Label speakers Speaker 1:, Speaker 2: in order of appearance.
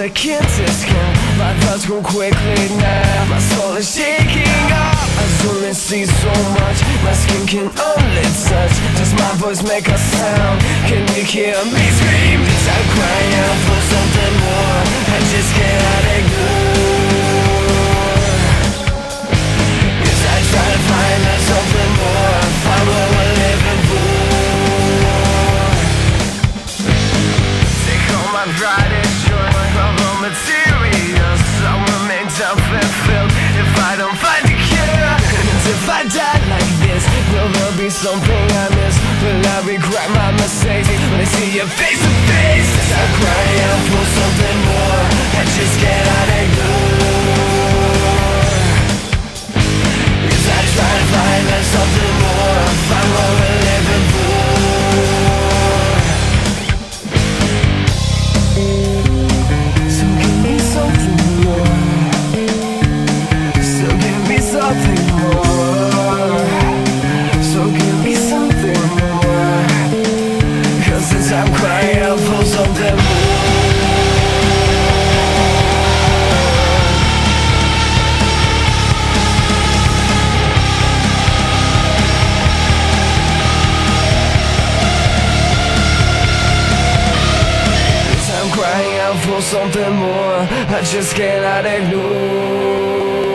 Speaker 1: I can't escape. My thoughts go quickly now. My soul is shaking up. I zoom and see so much. My skin can only touch. Does my voice make a sound? Can you hear me scream? Cause I'm crying out for something more. I just cannot ignore. Cause I try to find out something more. Find what we're living for. Take all my pride and joy of all materials. I remain unfulfilled if I don't find a cure. And if I die like this, will there be something I miss? Will I regret my mistakes when I see you face to face? As I cry out for something more, I just cannot ignore. Cause I try to find out something more, find what we're living for. So give me something more. So give me something more. So give me something more. Cause since I'm crying out for something more. Crying out for something more, I just cannot ignore.